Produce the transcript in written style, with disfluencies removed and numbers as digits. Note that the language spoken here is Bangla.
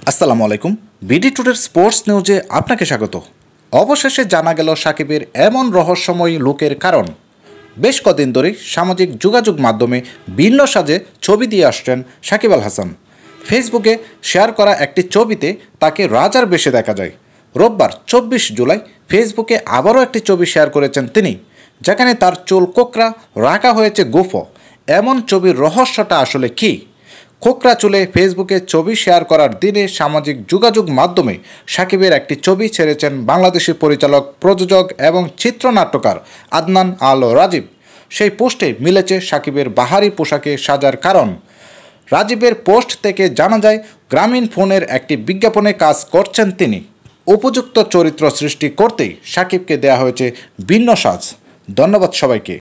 আসসালামু আলাইকুম। বিডি টুডের স্পোর্টস নিউজে আপনাকে স্বাগত। অবশেষে জানা গেল শাকিবের এমন রহস্যময় লুকের কারণ। বেশ কদিন ধরেই সামাজিক যোগাযোগ মাধ্যমে ভিন্ন সাজে ছবি দিয়ে আসছেন শাকিব আল হাসান। ফেসবুকে শেয়ার করা একটি ছবিতে তাকে রাজার বেশে দেখা যায়। রোববার 24 জুলাই ফেসবুকে আবারও একটি ছবি শেয়ার করেছেন তিনি, যেখানে তার চুল কোকড়া রাখা হয়েছে গুফো। এমন ছবির রহস্যটা আসলে কী? কোকড়া চুলে ফেসবুকে ছবি শেয়ার করার দিনে সামাজিক যোগাযোগ মাধ্যমে শাকিবের একটি ছবি ছেড়েছেন বাংলাদেশি পরিচালক, প্রযোজক এবং চিত্রনাট্যকার আদনান আল রাজীব। সেই পোস্টে মিলেছে শাকিবের বাহারি পোশাকে সাজার কারণ। রাজীবের পোস্ট থেকে জানা যায়, গ্রামীণ ফোনের একটি বিজ্ঞাপনে কাজ করছেন তিনি। উপযুক্ত চরিত্র সৃষ্টি করতেই শাকিবকে দেয়া হয়েছে ভিন্ন সাজ। ধন্যবাদ সবাইকে।